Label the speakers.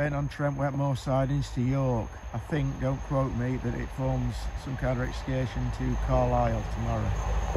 Speaker 1: Bent-on-Trent, Wetmore sidings to York. I think, don't quote me, that it forms some kind of excursion to Carlisle tomorrow.